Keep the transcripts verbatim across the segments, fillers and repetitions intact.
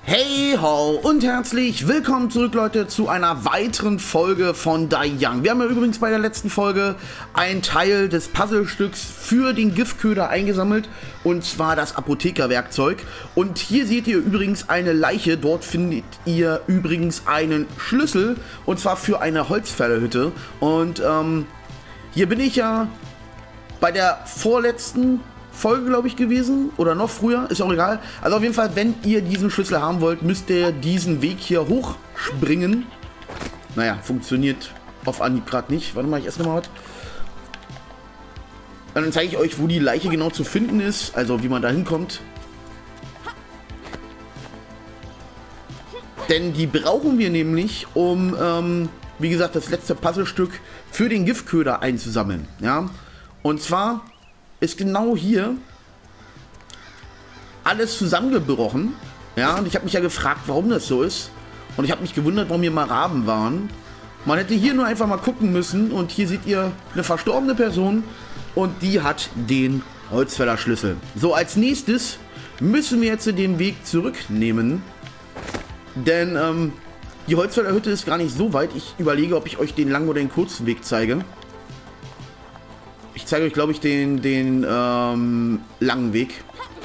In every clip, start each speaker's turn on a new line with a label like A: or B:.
A: Hey ho und herzlich willkommen zurück, Leute, zu einer weiteren Folge von Die Young. Wir haben ja übrigens bei der letzten Folge einen Teil des Puzzlestücks für den Giftköder eingesammelt, und zwar das Apothekerwerkzeug. Und hier seht ihr übrigens eine Leiche, dort findet ihr übrigens einen Schlüssel, und zwar für eine Holzfällerhütte. Und ähm, hier bin ich ja bei der vorletzten Folge, glaube ich, gewesen, oder noch früher, ist auch egal. Also auf jeden Fall, wenn ihr diesen Schlüssel haben wollt, müsst ihr diesen Weg hier hochspringen. Naja, funktioniert auf Anhieb gerade nicht. Warte mal, ich esse nochmal was. Und dann zeige ich euch, wo die Leiche genau zu finden ist, also wie man da hinkommt. Denn die brauchen wir nämlich, um, ähm, wie gesagt, das letzte Puzzlestück für den Giftköder einzusammeln. Ja, und zwar ist genau hier alles zusammengebrochen. Ja, und ich habe mich ja gefragt, warum das so ist. Und ich habe mich gewundert, warum hier mal Raben waren. Man hätte hier nur einfach mal gucken müssen. Und hier seht ihr eine verstorbene Person. Und die hat den Holzfällerschlüssel. So, als nächstes müssen wir jetzt den Weg zurücknehmen. Denn ähm, die Holzfällerhütte ist gar nicht so weit. Ich überlege, ob ich euch den langen oder den kurzen Weg zeige. Ich zeige euch, glaube ich, den, den ähm, langen Weg.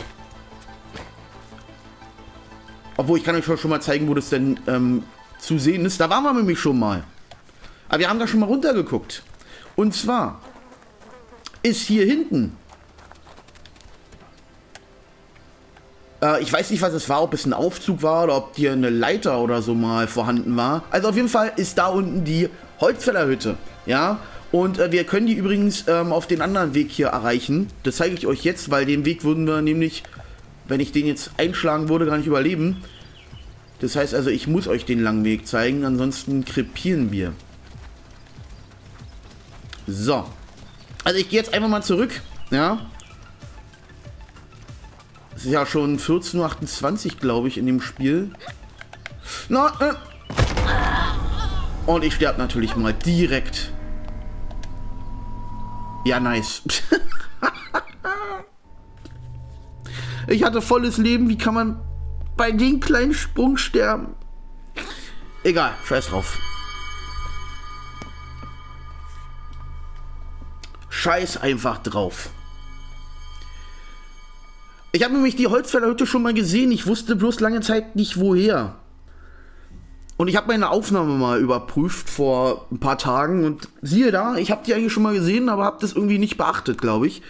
A: Obwohl, ich kann euch schon mal zeigen, wo das denn ähm, zu sehen ist. Da waren wir nämlich schon mal. Aber wir haben da schon mal runtergeguckt. Und zwar ist hier hinten, äh, ich weiß nicht, was es war, ob es ein Aufzug war oder ob hier eine Leiter oder so mal vorhanden war. Also auf jeden Fall ist da unten die Holzfällerhütte. Ja. Und äh, wir können die übrigens ähm, auf den anderen Weg hier erreichen. Das zeige ich euch jetzt, weil den Weg würden wir nämlich, wenn ich den jetzt einschlagen würde, gar nicht überleben. Das heißt also, ich muss euch den langen Weg zeigen, ansonsten krepieren wir. So. Also ich gehe jetzt einfach mal zurück. Ja. Es ist ja schon vierzehn Uhr achtundzwanzig, glaube ich, in dem Spiel. Na, äh. Und ich sterbe natürlich mal direkt. Ja, nice. Ich hatte volles Leben. Wie kann man bei dem kleinen Sprung sterben? Egal, scheiß drauf. Scheiß einfach drauf. Ich habe nämlich die Holzfällerhütte schon mal gesehen. Ich wusste bloß lange Zeit nicht, woher. Und ich habe meine Aufnahme mal überprüft vor ein paar Tagen und siehe da, ich habe die eigentlich schon mal gesehen, aber habe das irgendwie nicht beachtet, glaube ich.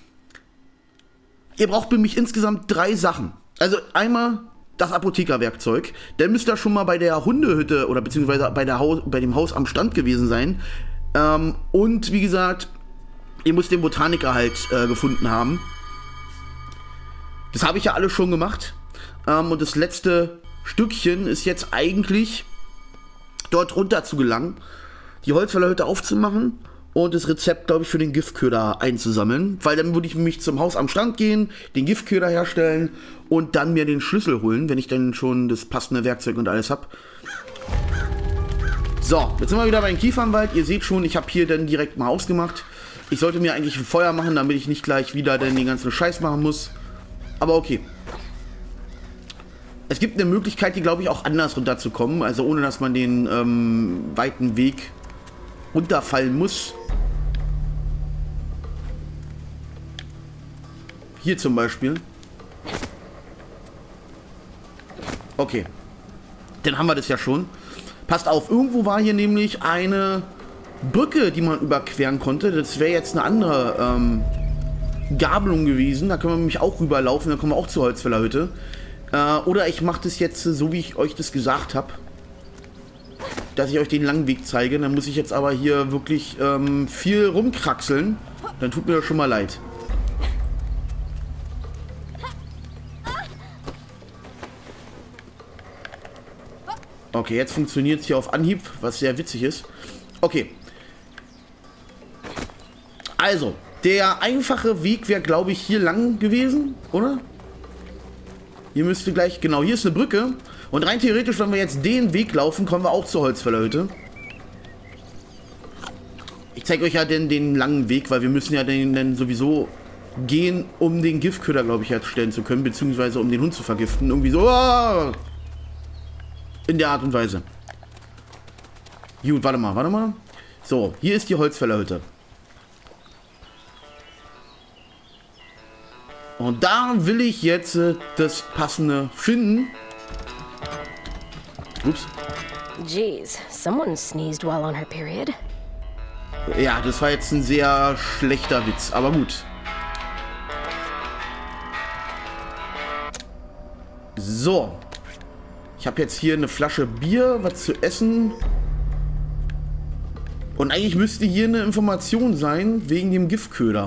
A: Ihr braucht für mich insgesamt drei Sachen. Also einmal das Apothekerwerkzeug. Der müsst ihr schon mal bei der Hundehütte oder beziehungsweise bei, der Haus, bei dem Haus am Stand gewesen sein. Ähm, und wie gesagt, ihr müsst den Botaniker halt äh, gefunden haben. Das habe ich ja alles schon gemacht. Ähm, und das letzte Stückchen ist jetzt eigentlich dort runter zu gelangen, die Holzfällerhütte aufzumachen und das Rezept, glaube ich, für den Giftköder einzusammeln, weil dann würde ich nämlich zum Haus am Strand gehen, den Giftköder herstellen und dann mir den Schlüssel holen, wenn ich dann schon das passende Werkzeug und alles habe. So, jetzt sind wir wieder beim Kiefernwald. Ihr seht schon, ich habe hier dann direkt mal ausgemacht. Ich sollte mir eigentlich ein Feuer machen, damit ich nicht gleich wieder dann den ganzen Scheiß machen muss. Aber okay. Es gibt eine Möglichkeit, die, glaube ich, auch anders runterzukommen, also ohne, dass man den ähm, weiten Weg runterfallen muss. Hier zum Beispiel. Okay. Dann haben wir das ja schon. Passt auf, irgendwo war hier nämlich eine Brücke, die man überqueren konnte. Das wäre jetzt eine andere ähm, Gabelung gewesen. Da können wir nämlich auch rüberlaufen, dann kommen wir auch zur Holzfällerhütte. Äh, oder ich mache das jetzt so, wie ich euch das gesagt habe, dass ich euch den langen Weg zeige. Dann muss ich jetzt aber hier wirklich ähm, viel rumkraxeln. Dann tut mir das schon mal leid. Okay, jetzt funktioniert es hier auf Anhieb, was sehr witzig ist. Okay. Also, der einfache Weg wäre, glaube ich, hier lang gewesen, oder? Hier müsste gleich, genau, hier ist eine Brücke. Und rein theoretisch, wenn wir jetzt den Weg laufen, kommen wir auch zur Holzfällerhütte. Ich zeige euch ja den, den langen Weg, weil wir müssen ja den, den sowieso gehen, um den Giftköder, glaube ich, herstellen zu können, beziehungsweise um den Hund zu vergiften. Irgendwie so. Oh! In der Art und Weise. Gut, warte mal, warte mal. So, hier ist die Holzfällerhütte. Und da will ich jetzt äh, das Passende finden. Ups.
B: Jeez, someone sneezed while on her period.
A: Ja, das war jetzt ein sehr schlechter Witz, aber gut. So. Ich habe jetzt hier eine Flasche Bier, was zu essen. Und eigentlich müsste hier eine Information sein, wegen dem Giftköder.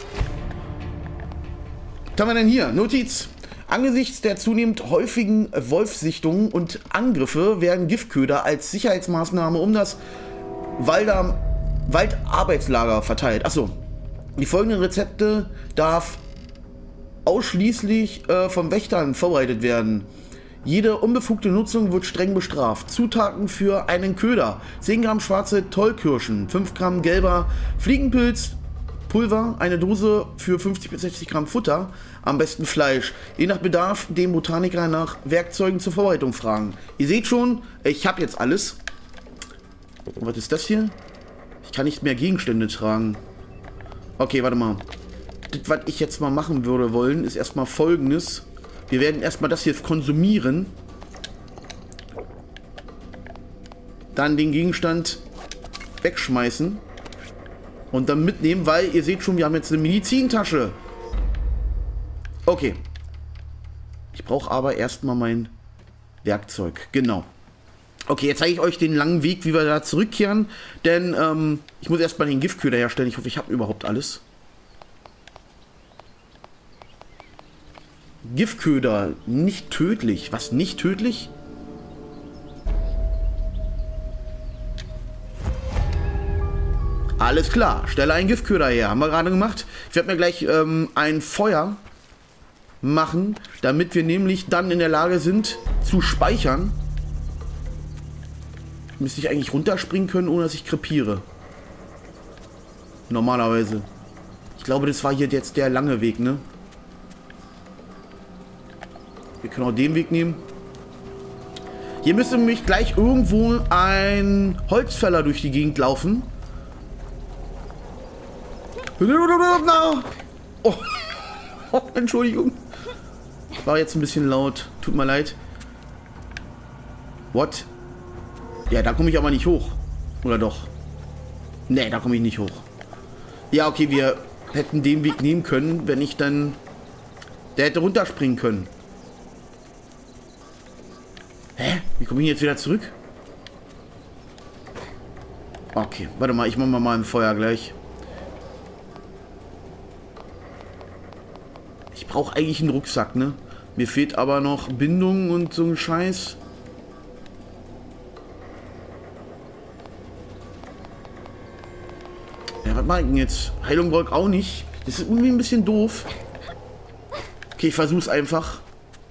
A: Was haben wir denn hier? Notiz. Angesichts der zunehmend häufigen Wolfssichtungen und Angriffe werden Giftköder als Sicherheitsmaßnahme um das Walder Waldarbeitslager verteilt. Achso. Die folgenden Rezepte darf ausschließlich äh, von Wächtern vorbereitet werden. Jede unbefugte Nutzung wird streng bestraft. Zutaten für einen Köder: zehn Gramm schwarze Tollkirschen, fünf Gramm gelber Fliegenpilz, Pulver, eine Dose für fünfzig bis sechzig Gramm Futter, am besten Fleisch. Je nach Bedarf den Botaniker nach Werkzeugen zur Vorbereitung fragen. Ihr seht schon, ich habe jetzt alles. Und was ist das hier? Ich kann nicht mehr Gegenstände tragen. Okay, warte mal. Das, was ich jetzt mal machen würde wollen, ist erstmal Folgendes. Wir werden erstmal das jetzt konsumieren. Dann den Gegenstand wegschmeißen. Und dann mitnehmen, weil ihr seht schon, wir haben jetzt eine Medizintasche. Okay. Ich brauche aber erstmal mein Werkzeug. Genau. Okay, jetzt zeige ich euch den langen Weg, wie wir da zurückkehren. Denn ähm, ich muss erstmal den Giftköder herstellen. Ich hoffe, ich habe überhaupt alles. Giftköder, nicht tödlich. Was, nicht tödlich? Alles klar, stelle einen Giftköder her. Haben wir gerade gemacht. Ich werde mir gleich ähm, ein Feuer machen, damit wir nämlich dann in der Lage sind zu speichern. Müsste ich eigentlich runterspringen können, ohne dass ich krepiere. Normalerweise. Ich glaube, das war hier jetzt der lange Weg, ne? Wir können auch den Weg nehmen. Hier müsste nämlich gleich irgendwo ein Holzfäller durch die Gegend laufen. Oh. Oh, Entschuldigung. War jetzt ein bisschen laut. Tut mir leid. What? Ja, da komme ich aber nicht hoch. Oder doch? Nee, da komme ich nicht hoch. Ja, okay, wir hätten den Weg nehmen können, wenn ich dann... Der hätte runterspringen können. Hä? Wie komme ich jetzt wieder zurück? Okay, warte mal, ich mache mal ein Feuer gleich. Ich brauche eigentlich einen Rucksack, ne? Mir fehlt aber noch Bindung und so ein Scheiß. Ja, was mache ich denn jetzt? Heilung brauche ich auch nicht. Das ist irgendwie ein bisschen doof. Okay, ich versuche es einfach.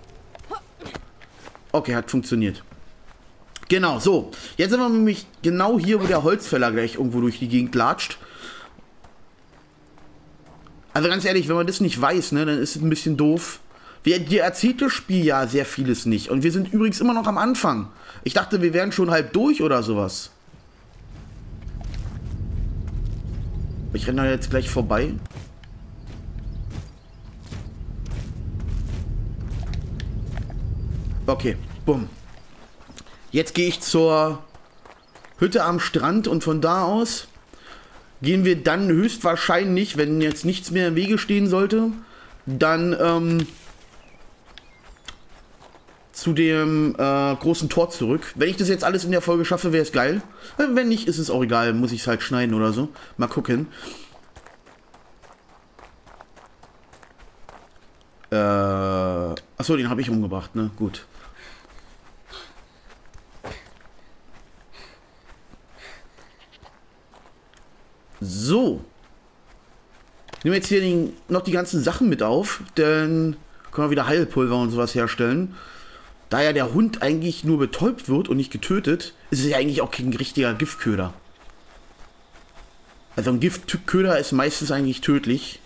A: Okay, hat funktioniert. Genau, so. Jetzt sind wir nämlich genau hier, wo der Holzfäller gleich irgendwo durch die Gegend latscht. Also ganz ehrlich, wenn man das nicht weiß, ne, dann ist es ein bisschen doof. Wir, dir erzählt das Spiel ja sehr vieles nicht. Und wir sind übrigens immer noch am Anfang. Ich dachte, wir wären schon halb durch oder sowas. Ich renne da jetzt gleich vorbei. Okay, bumm. Jetzt gehe ich zur Hütte am Strand und von da aus gehen wir dann höchstwahrscheinlich, wenn jetzt nichts mehr im Wege stehen sollte, dann ähm, zu dem äh, großen Tor zurück. Wenn ich das jetzt alles in der Folge schaffe, wäre es geil. Wenn nicht, ist es auch egal. Muss ich es halt schneiden oder so. Mal gucken. Äh, achso, den habe ich umgebracht, ne? Gut. So. Ich nehme jetzt hier den, noch die ganzen Sachen mit auf, denn können wir wieder Heilpulver und sowas herstellen. Da ja der Hund eigentlich nur betäubt wird und nicht getötet, ist es ja eigentlich auch kein richtiger Giftköder. Also ein Giftköder ist meistens eigentlich tödlich.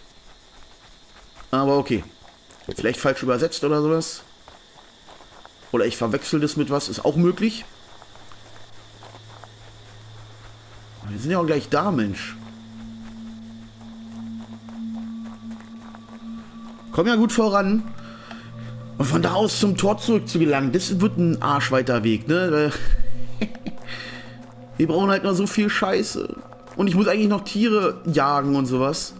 A: Aber okay. Vielleicht falsch übersetzt oder sowas. Oder ich verwechsel das mit was, ist auch möglich. Wir sind ja auch gleich da, Mensch. Komm ja gut voran. Und von da aus zum Tor zurück zu gelangen, das wird ein arschweiter Weg, ne? Wir brauchen halt noch so viel Scheiße. Und ich muss eigentlich noch Tiere jagen und sowas.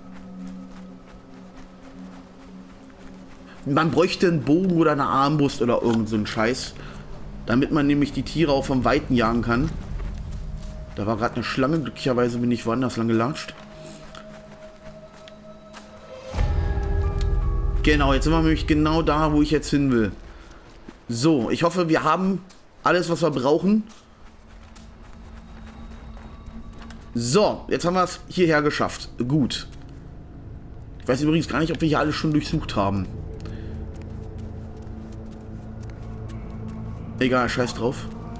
A: Man bräuchte einen Bogen oder eine Armbrust oder irgend so einen Scheiß. Damit man nämlich die Tiere auch vom Weiten jagen kann. Da war gerade eine Schlange, glücklicherweise bin ich woanders lang gelatscht. Genau, jetzt sind wir nämlich genau da, wo ich jetzt hin will. So, ich hoffe, wir haben alles, was wir brauchen. So, jetzt haben wir es hierher geschafft. Gut. Ich weiß übrigens gar nicht, ob wir hier alles schon durchsucht haben. Egal, scheiß drauf.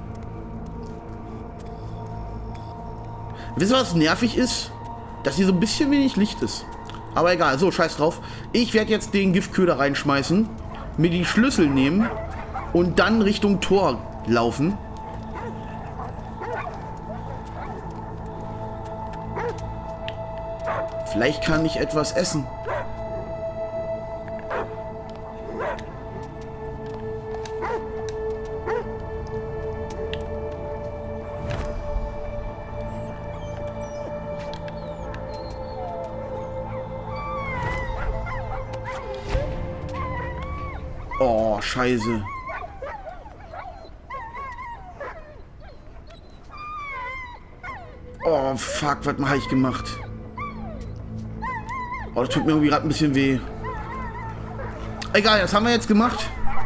A: Wisst ihr, was nervig ist? Dass hier so ein bisschen wenig Licht ist. Aber egal, so, scheiß drauf. Ich werde jetzt den Giftköder reinschmeißen, mir die Schlüssel nehmen und dann Richtung Tor laufen. Vielleicht kann ich etwas essen. Oh, scheiße. Oh, fuck, was habe ich gemacht? Oh, das tut mir irgendwie gerade ein bisschen weh. Egal, das haben wir jetzt gemacht.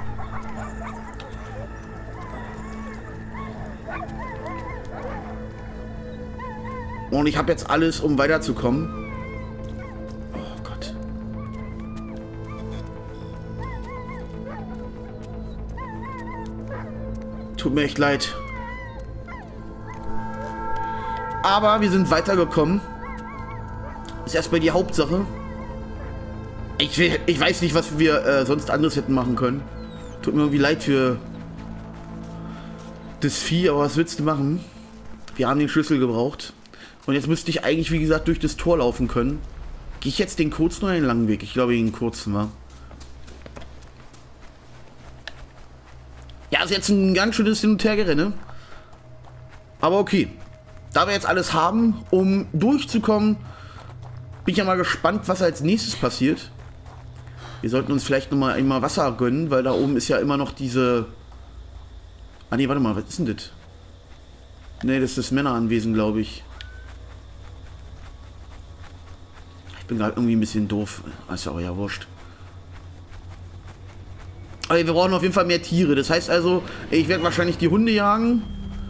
A: Und ich habe jetzt alles, um weiterzukommen. Oh Gott. Tut mir echt leid. Aber wir sind weitergekommen. Ist erstmal die Hauptsache. Ich, will, ich weiß nicht, was wir äh, sonst anderes hätten machen können. Tut mir irgendwie leid für das Vieh, aber was willst du machen? Wir haben den Schlüssel gebraucht. Und jetzt müsste ich eigentlich, wie gesagt, durch das Tor laufen können. Gehe ich jetzt den kurzen oder den langen Weg? Ich glaube, den kurzen war. Ja, ist jetzt ein ganz schönes Hin- und Hergerenne. Aber okay. Da wir jetzt alles haben, um durchzukommen, bin ich ja mal gespannt, was als nächstes passiert. Wir sollten uns vielleicht nochmal einmal Wasser gönnen, weil da oben ist ja immer noch diese... Ah ne, warte mal, was ist denn das? Ne, das ist das Männeranwesen, glaube ich. Ich bin gerade irgendwie ein bisschen doof. Ist ja auch ja wurscht. Aber wir brauchen auf jeden Fall mehr Tiere. Das heißt also, ich werde wahrscheinlich die Hunde jagen.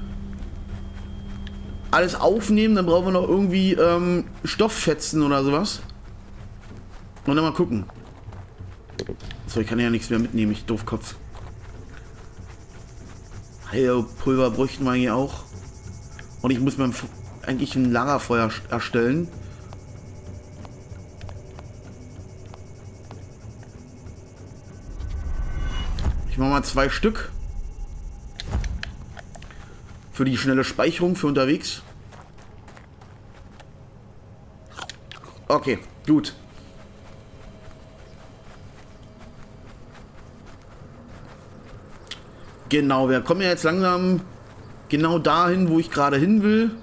A: Alles aufnehmen, dann brauchen wir noch irgendwie ähm, Stofffetzen oder sowas. Und dann mal gucken. So, ich kann ja nichts mehr mitnehmen, ich Doofkopf. Heilpulver bräuchten wir hier auch. Und ich muss mir eigentlich ein Lagerfeuer erstellen. Ich mache mal zwei Stück. Für die schnelle Speicherung für unterwegs. Okay, gut. Genau, wir kommen ja jetzt langsam genau dahin, wo ich gerade hin will.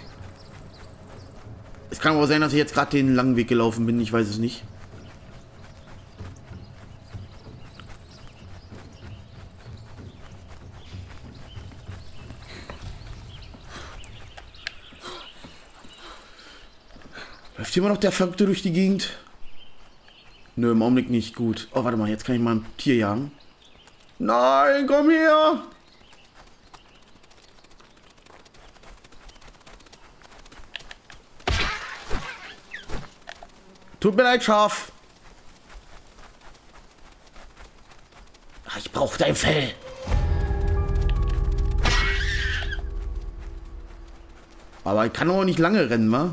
A: Es kann aber sein, dass ich jetzt gerade den langen Weg gelaufen bin, ich weiß es nicht. Läuft hier immer noch der Verrückte durch die Gegend? Nö, im Augenblick nicht. Gut. Oh, warte mal, jetzt kann ich mal ein Tier jagen. Nein, komm her! Tut mir leid, Schaf. Ach, ich brauche dein Fell. Aber ich kann auch nicht lange rennen, wa?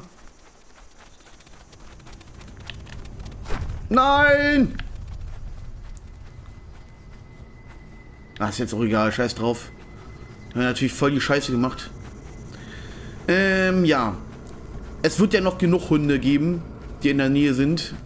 A: Nein! Ach, ist jetzt auch egal, scheiß drauf. Wir haben natürlich voll die Scheiße gemacht. Ähm, ja. Es wird ja noch genug Hunde geben, die in der Nähe sind.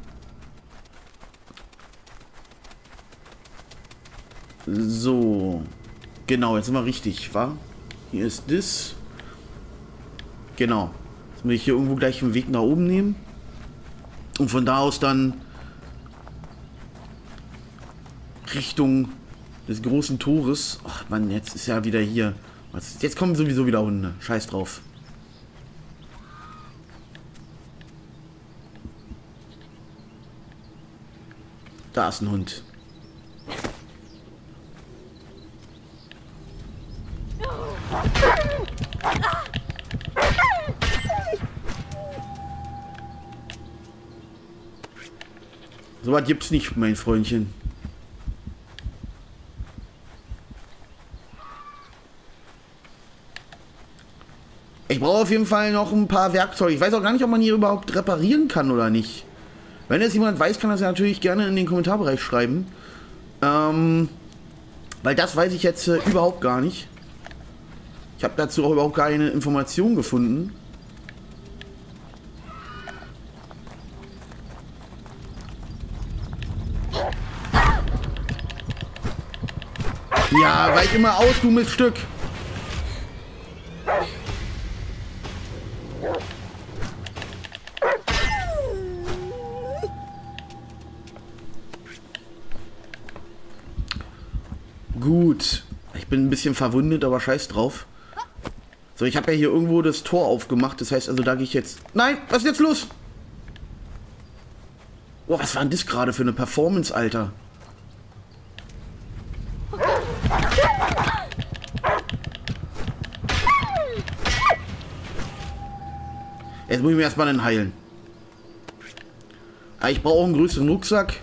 A: So. Genau, jetzt sind wir richtig, wa? Hier ist das. Genau. Jetzt muss ich hier irgendwo gleich einen Weg nach oben nehmen. Und von da aus dann Richtung des großen Tores. Ach man, jetzt ist ja wieder hier. Jetzt kommen sowieso wieder Hunde. Scheiß drauf. Da ist ein Hund. So was gibt's nicht, mein Freundchen. Ich brauche auf jeden Fall noch ein paar Werkzeuge. Ich weiß auch gar nicht, ob man hier überhaupt reparieren kann oder nicht. Wenn jetzt jemand weiß, kann das ja natürlich gerne in den Kommentarbereich schreiben. Ähm, weil das weiß ich jetzt äh, überhaupt gar nicht. Ich habe dazu auch überhaupt keine Informationen gefunden. Ja, weich immer aus, du Miststück. Gut. Ich bin ein bisschen verwundet, aber scheiß drauf. So, ich habe ja hier irgendwo das Tor aufgemacht. Das heißt, also da gehe ich jetzt... Nein, was ist jetzt los? Oh, was war denn das gerade für eine Performance, Alter? Jetzt muss ich mir erstmal den heilen. Aber ich brauche einen größeren Rucksack.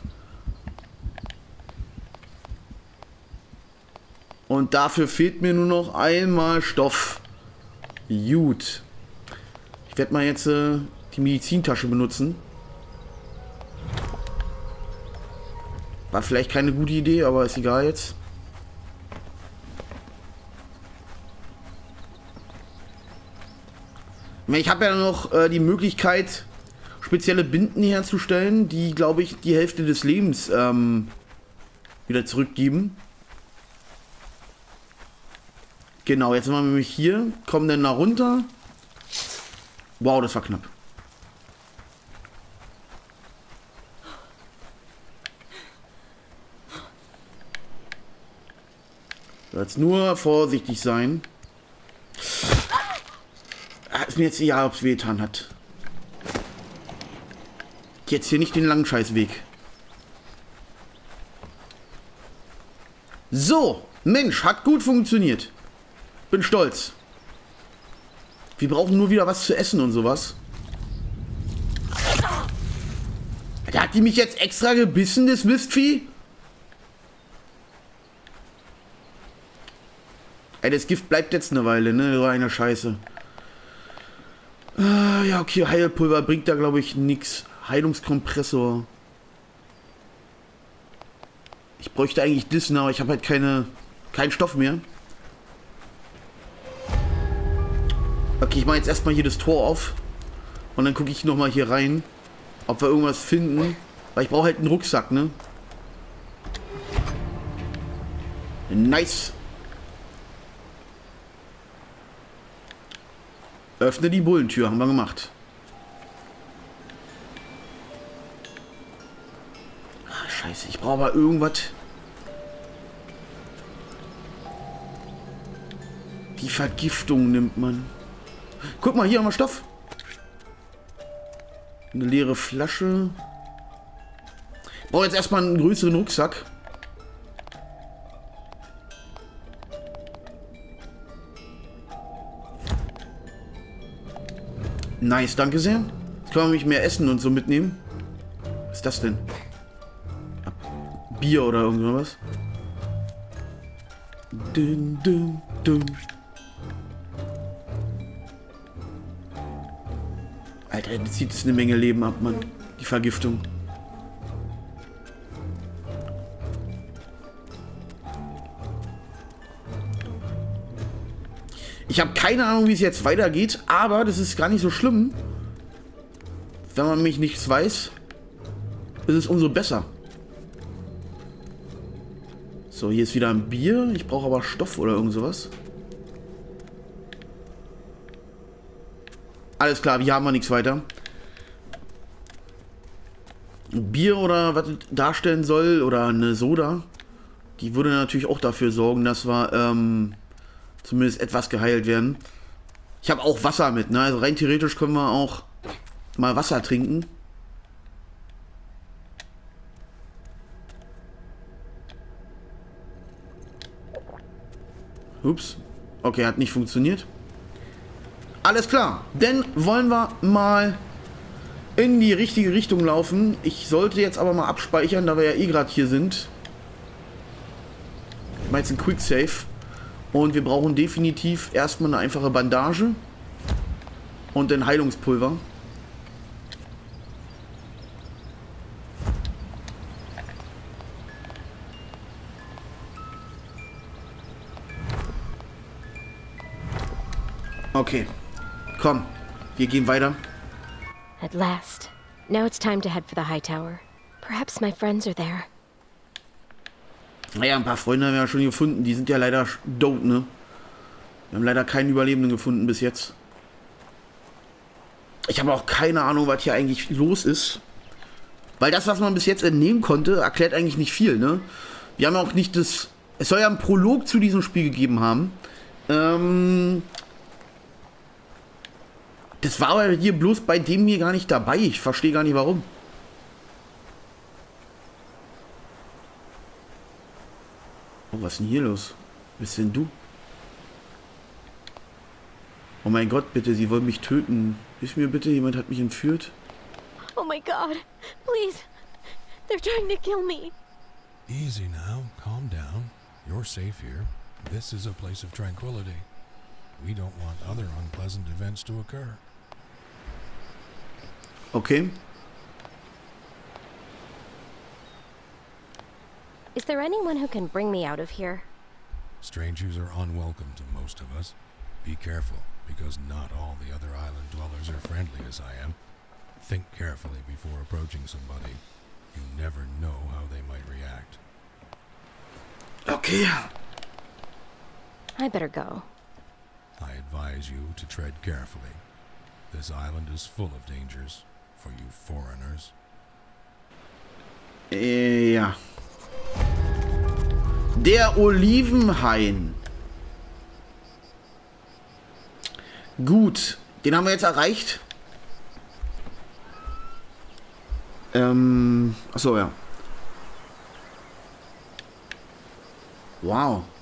A: Und dafür fehlt mir nur noch einmal Stoff. Gut. Ich werde mal jetzt äh, die Medizintasche benutzen. War vielleicht keine gute Idee, aber ist egal jetzt. Ich habe ja noch äh, die Möglichkeit, spezielle Binden herzustellen, die, glaube ich, die Hälfte des Lebens ähm, wieder zurückgeben. Genau, jetzt sind wir nämlich hier, kommen dann da runter. Wow, das war knapp. Jetzt nur vorsichtig sein. Ah, ist mir jetzt egal, ob es wehgetan hat. Jetzt hier nicht den langen Scheißweg. So, Mensch, hat gut funktioniert. Bin stolz. Wir brauchen nur wieder was zu essen und sowas. Da hat die mich jetzt extra gebissen, das Mistvieh. Ey, das Gift bleibt jetzt eine Weile, ne? So eine Scheiße. Ah, ja, okay, Heilpulver bringt da, glaube ich, nichts. Heilungskompressor. Ich bräuchte eigentlich das, aber ich habe halt keine, keinen Stoff mehr. Okay, ich mache jetzt erstmal hier das Tor auf. Und dann gucke ich nochmal hier rein, ob wir irgendwas finden. Weil ich brauche halt einen Rucksack, ne? Nice. Öffne die Bullentür, haben wir gemacht. Ach, scheiße, ich brauche aber irgendwas. Die Vergiftung nimmt man. Guck mal, hier haben wir Stoff. Eine leere Flasche. Ich brauche jetzt erstmal einen größeren Rucksack. Nice, danke sehr. Jetzt können wir nämlich mehr Essen und so mitnehmen. Was ist das denn? Bier oder irgendwas? Dün, dün, dün. Alter, das zieht jetzt eine Menge Leben ab, Mann. Die Vergiftung. Ich habe keine Ahnung, wie es jetzt weitergeht, aber das ist gar nicht so schlimm. Wenn man mich nichts weiß, ist es umso besser. So, hier ist wieder ein Bier. Ich brauche aber Stoff oder irgend sowas. Alles klar, hier haben wir nichts weiter. Ein Bier oder was darstellen soll oder eine Soda, die würde natürlich auch dafür sorgen, dass wir ähm, zumindest etwas geheilt werden. Ich habe auch Wasser mit, ne? Also rein theoretisch können wir auch mal Wasser trinken. Ups. Okay, hat nicht funktioniert. Alles klar. Dann wollen wir mal in die richtige Richtung laufen. Ich sollte jetzt aber mal abspeichern, da wir ja eh gerade hier sind. Ich mache jetzt ein Quick Save. Und wir brauchen definitiv erstmal eine einfache Bandage. Und ein Heilungspulver. Okay. Komm, wir gehen weiter.
B: At last. Now it's time to head for the high tower. Perhaps my friends are there.
A: Naja, ein paar Freunde haben wir ja schon gefunden. Die sind ja leider tot, ne? Wir haben leider keinen Überlebenden gefunden bis jetzt. Ich habe auch keine Ahnung, was hier eigentlich los ist. Weil das, was man bis jetzt entnehmen konnte, erklärt eigentlich nicht viel, ne? Wir haben auch nicht das... Es soll ja einen Prolog zu diesem Spiel gegeben haben. Ähm... Das war aber hier bloß bei dem hier gar nicht dabei. Ich verstehe gar nicht, warum. Oh, was ist denn hier los? Wer bist denn du? Oh mein Gott, bitte, sie wollen mich töten. Hilf mir bitte, jemand hat mich entführt.
B: Oh my God, please. They're trying to kill me.
C: Easy now, calm down. You're safe here. This is a place of tranquility. We don't want other unpleasant events to occur.
A: Okay.
B: Is there anyone who can bring me out of here?
C: Strangers are unwelcome to most of us. Be careful, because not all the other island dwellers are friendly as I am. Think carefully before approaching somebody. You never know how they might react.
A: Okay.
B: I better go.
C: I advise you to tread carefully. This island is full of dangers for you foreigners.
A: Ja. Der Olivenhain. Gut, den haben wir jetzt erreicht. Ähm, achso, ja. Wow.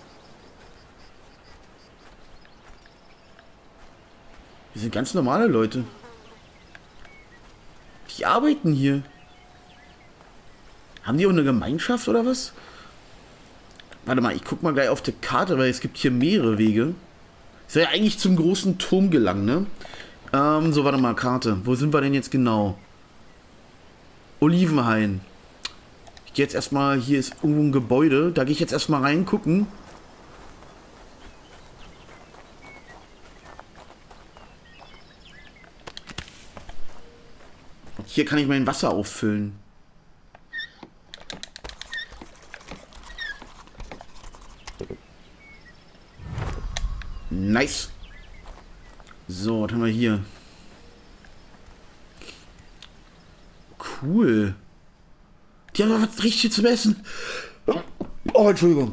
A: Wir sind ganz normale Leute. Die arbeiten hier. Haben die auch eine Gemeinschaft oder was? Warte mal, ich guck mal gleich auf die Karte, weil es gibt hier mehrere Wege. Ich soll ja eigentlich zum großen Turm gelangen, ne? Ähm, so, warte mal, Karte. Wo sind wir denn jetzt genau? Olivenhain. Ich gehe jetzt erstmal, hier ist irgendwo ein Gebäude. Da gehe ich jetzt erstmal rein, gucken. Hier kann ich mein Wasser auffüllen. Nice. So, was haben wir hier? Cool. Die haben noch was richtig zum Essen. Oh, Entschuldigung.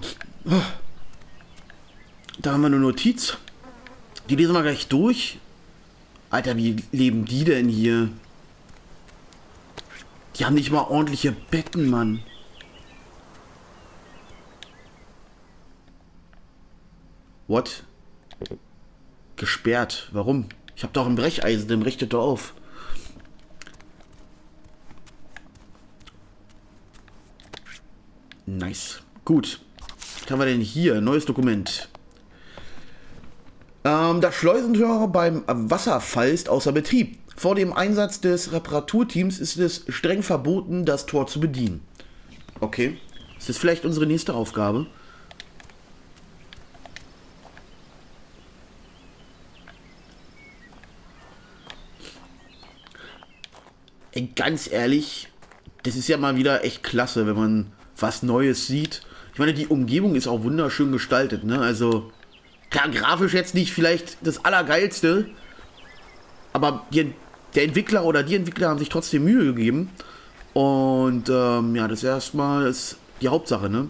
A: Da haben wir eine Notiz. Die lesen wir gleich durch. Alter, wie leben die denn hier? Die haben nicht mal ordentliche Betten, Mann. What? Gesperrt. Warum? Ich habe doch ein Brecheisen, dem richtet doch auf. Nice. Gut. Was haben wir denn hier? Neues Dokument. Ähm, das Schleusentor beim Wasserfall ist außer Betrieb. Vor dem Einsatz des Reparaturteams ist es streng verboten, das Tor zu bedienen. Okay. Ist das vielleicht unsere nächste Aufgabe? Ey, ganz ehrlich, das ist ja mal wieder echt klasse, wenn man was Neues sieht. Ich meine, die Umgebung ist auch wunderschön gestaltet, ne? Also, klar, grafisch jetzt nicht vielleicht das Allergeilste, aber die, der Entwickler oder die Entwickler haben sich trotzdem Mühe gegeben. Und ähm, ja, das erstmal ist die Hauptsache, ne?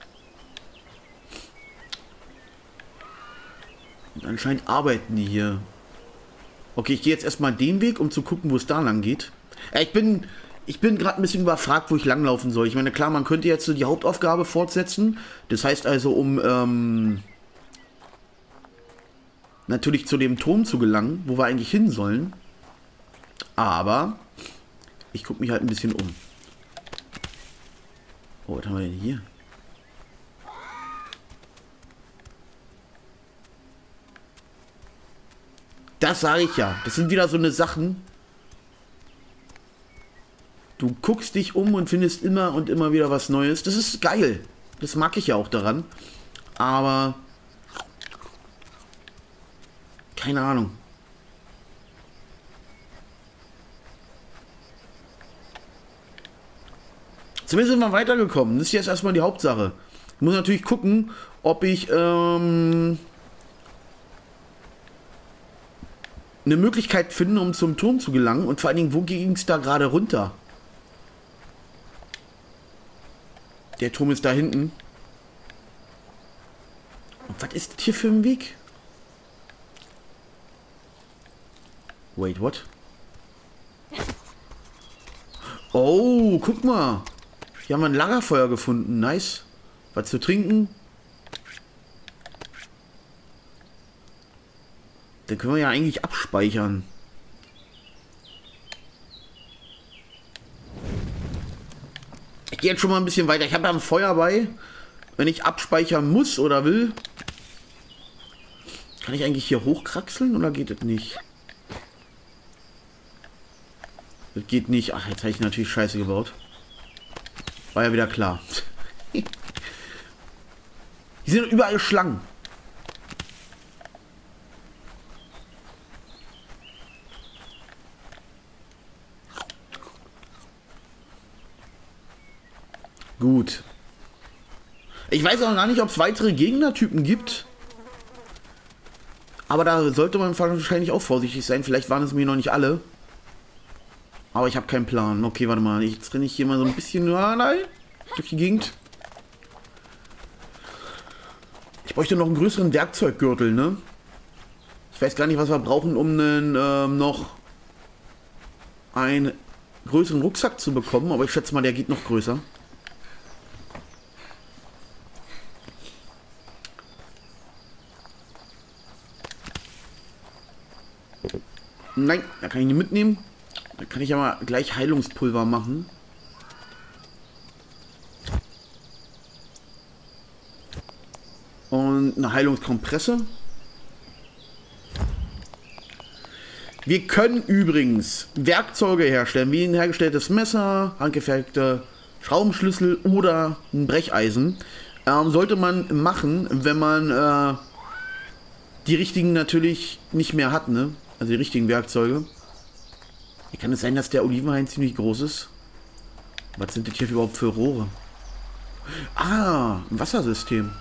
A: Und anscheinend arbeiten die hier. Okay, ich gehe jetzt erstmal den Weg, um zu gucken, wo es da lang geht. Ja, ich bin, ich bin gerade ein bisschen überfragt, wo ich langlaufen soll. Ich meine, klar, man könnte jetzt so die Hauptaufgabe fortsetzen. Das heißt also, um ähm, natürlich zu dem Turm zu gelangen, wo wir eigentlich hin sollen. Aber ich gucke mich halt ein bisschen um. Oh, was haben wir denn hier? Das sage ich ja. Das sind wieder so eine Sachen. Du guckst dich um und findest immer und immer wieder was Neues. Das ist geil. Das mag ich ja auch daran. Aber keine Ahnung. Zumindest sind wir weitergekommen. Das ist jetzt erstmal die Hauptsache. Ich muss natürlich gucken, ob ich ähm, eine Möglichkeit finde, um zum Turm zu gelangen. Und vor allen Dingen, wo ging es da gerade runter? Der Turm ist da hinten. Und was ist das hier für ein Weg? Wait, what? Oh, guck mal. Hier haben wir ein Lagerfeuer gefunden. Nice. Was zu trinken. Den können wir ja eigentlich abspeichern. Ich gehe jetzt schon mal ein bisschen weiter. Ich habe da ein Feuer bei. Wenn ich abspeichern muss oder will. Kann ich eigentlich hier hochkraxeln oder geht das nicht? Das geht nicht. Ach, jetzt habe ich natürlich Scheiße gebaut. War ja wieder klar. Hier sind überall Schlangen. Gut. Ich weiß auch gar nicht, ob es weitere Gegnertypen gibt. Aber da sollte man wahrscheinlich auch vorsichtig sein. Vielleicht waren es mir noch nicht alle. Aber ich habe keinen Plan. Okay, warte mal. Jetzt renne ich hier mal so ein bisschen ah, nein, durch die Gegend. Ich bräuchte noch einen größeren Werkzeuggürtel, ne? Ich weiß gar nicht, was wir brauchen, um einen, ähm, noch einen größeren Rucksack zu bekommen. Aber ich schätze mal, der geht noch größer. Nein, da kann ich nicht mitnehmen. Da kann ich aber gleich Heilungspulver machen. Und eine Heilungskompresse. Wir können übrigens Werkzeuge herstellen, wie ein hergestelltes Messer, handgefertigte Schraubenschlüssel oder ein Brecheisen. Ähm, sollte man machen, wenn man äh, die richtigen natürlich nicht mehr hat, ne? Also die richtigen Werkzeuge. Wie kann es sein, dass der Olivenhain ziemlich groß ist? Was sind das hier überhaupt für Rohre? Ah, ein Wassersystem.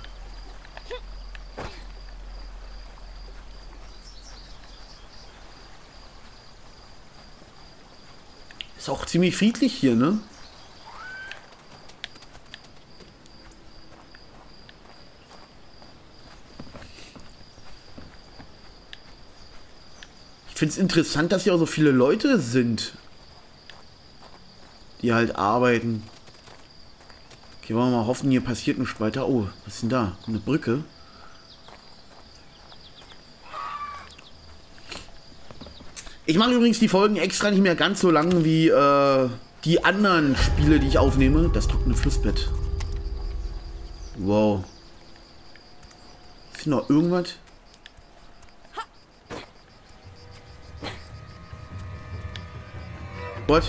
A: Ist auch ziemlich friedlich hier, ne? Ich finde es interessant, dass hier auch so viele Leute sind, die halt arbeiten. Okay, wollen wir mal hoffen, hier passiert nichts weiter. Oh, was ist denn da? Eine Brücke. Ich mache übrigens die Folgen extra nicht mehr ganz so lang wie äh, die anderen Spiele, die ich aufnehme. Das trockene Flussbett. Wow. Ist hier noch irgendwas? What?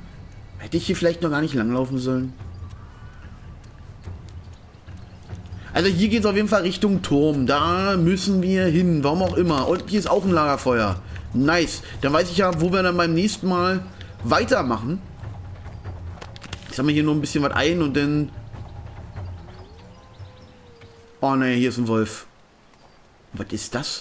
A: Hätte ich hier vielleicht noch gar nicht langlaufen sollen? Also hier geht es auf jeden Fall Richtung Turm. Da müssen wir hin, warum auch immer. Und hier ist auch ein Lagerfeuer. Nice. Dann weiß ich ja, wo wir dann beim nächsten Mal weitermachen. Jetzt haben wir hier nur ein bisschen was ein und dann... Oh ne, hier ist ein Wolf. Was ist das?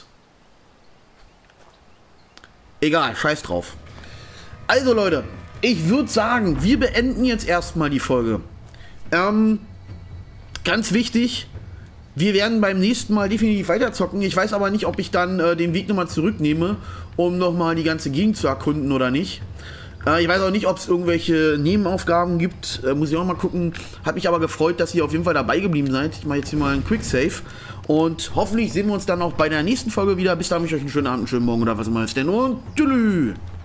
A: Egal, scheiß drauf. Also Leute, ich würde sagen, wir beenden jetzt erstmal die Folge. Ähm, ganz wichtig, wir werden beim nächsten Mal definitiv weiterzocken. Ich weiß aber nicht, ob ich dann äh, den Weg nochmal zurücknehme, um nochmal die ganze Gegend zu erkunden oder nicht. Äh, ich weiß auch nicht, ob es irgendwelche Nebenaufgaben gibt. Äh, muss ich auch mal gucken. Hat mich aber gefreut, dass ihr auf jeden Fall dabei geblieben seid. Ich mache jetzt hier mal einen Quick Save. Und hoffentlich sehen wir uns dann auch bei der nächsten Folge wieder. Bis dahin wünsche ich euch einen schönen Abend, einen schönen Morgen oder was immer es denn. Und tschüss.